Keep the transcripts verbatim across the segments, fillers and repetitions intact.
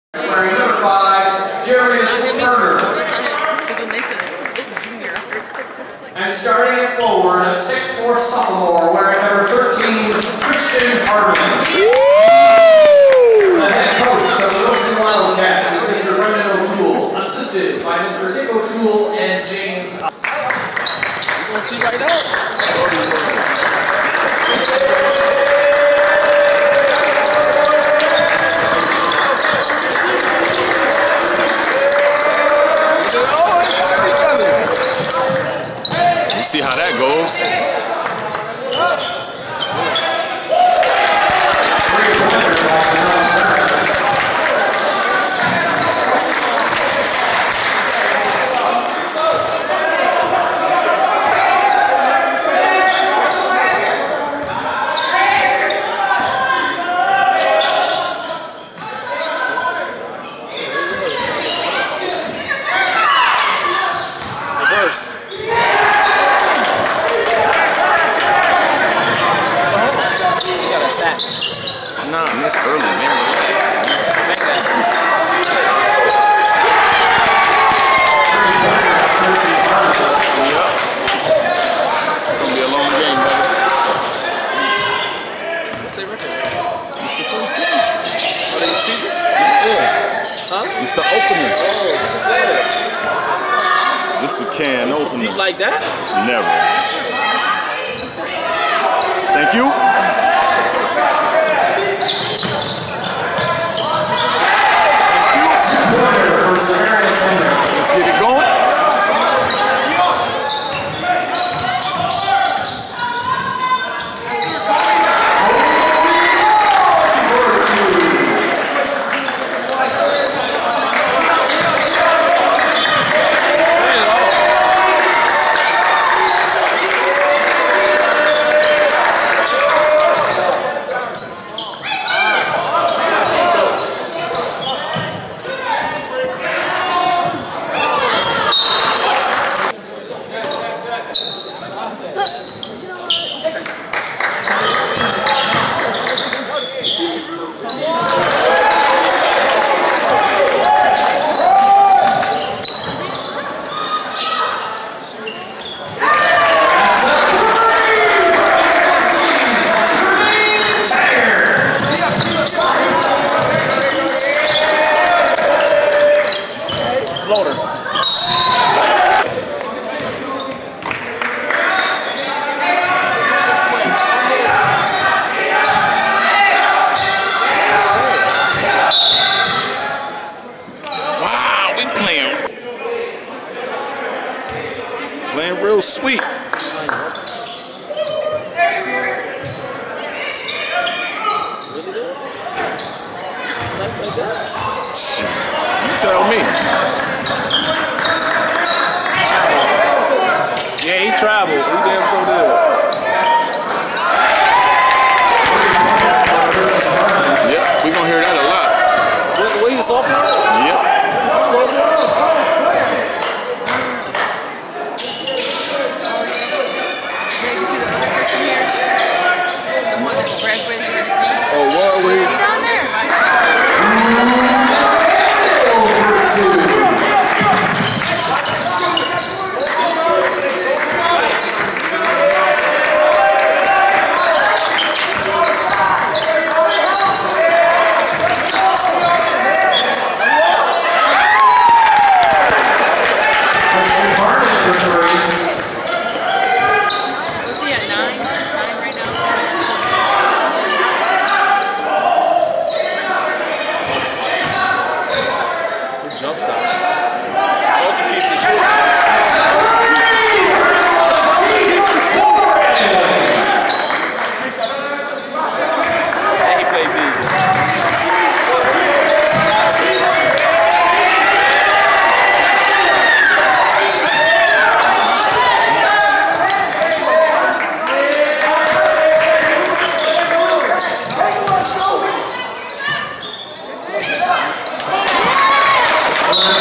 Wearing number five, Jarius Turner. And starting at forward, a six four sophomore wearing number thirteen, Christian Harmon. The head coach of the Wilson Wildcats is Mister Brendan O'Toole, assisted by Mister Dick O'Toole and James. You want to see right now? See how that goes. Nah, I missed early, man. Relax. Yep. It's gonna be a long game, brother. What's their record? It's the first game. Oh, they season? Yeah. Huh? It's the opening. Oh, yeah. It's the can opener. Deep like that? Never. Thank you. Let's get it going. Playing real sweet. You tell me. Yeah, he traveled. He damn sure did. Yep, we gonna hear that a lot. What, what, he's a sophomore? Yep. He's a sophomore? Oh, what? Where? Down there. Was he at nine? Nine right now? Jump stop. Told you keep the shit. And he played D. Let's go.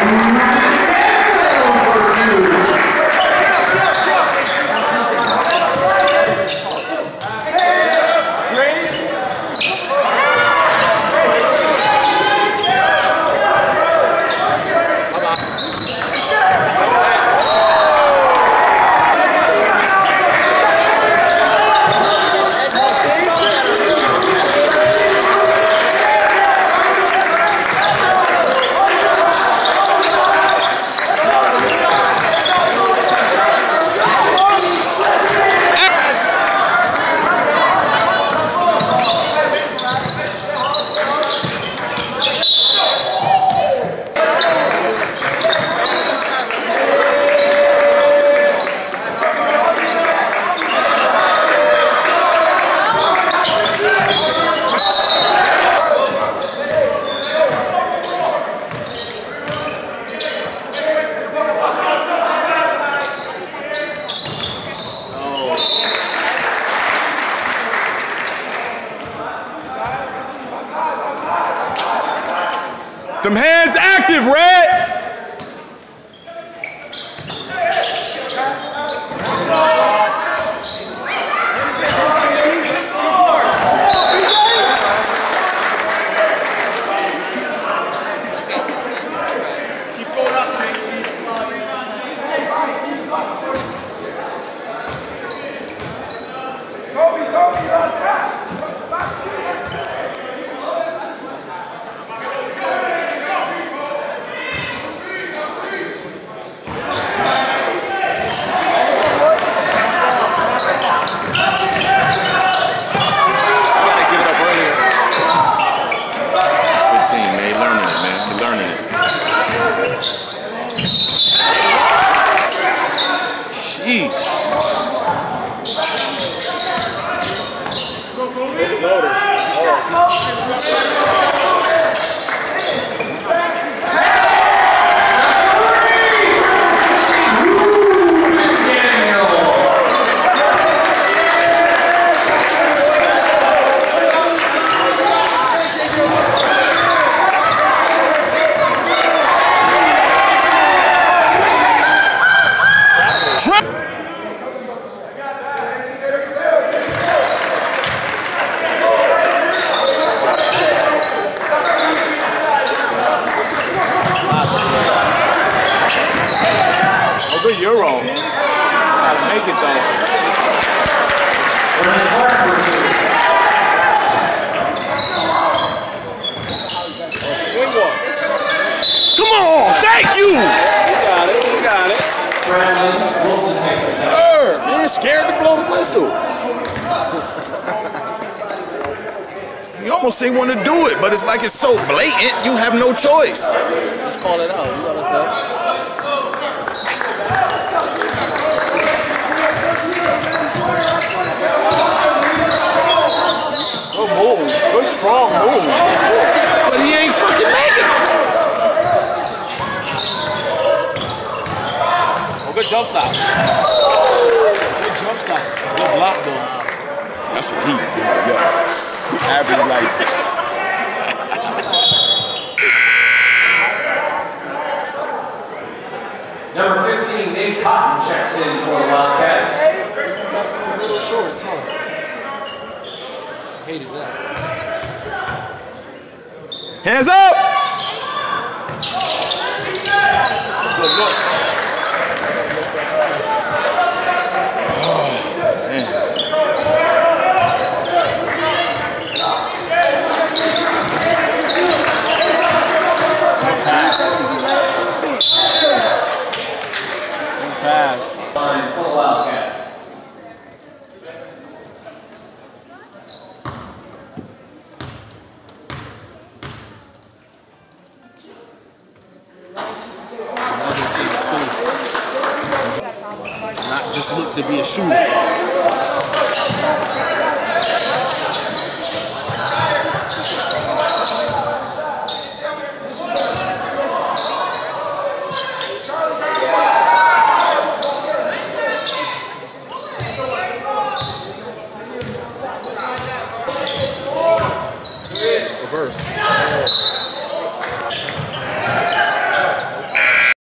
Them hands active, Red! Euro. Gotta make it though. Swing one. Come on, thank you. We got it, we got it. Er, man, scared to blow the whistle. You almost ain't want to do it, but it's like it's so blatant, you have no choice. Just call it out. You know what I'm saying? Good move. Good strong move. But he ain't fucking making it. Oh, good jump stop. Good jump stop. Good block though. That's what he did. Yeah. Average like this. Number fifteen, Nate Cotton checks in for the Wildcats. A little shorts, huh? Hated that. Hands up! Good look. Oh, man. Pass. Line for the Wildcats. Not just look to be a shooter.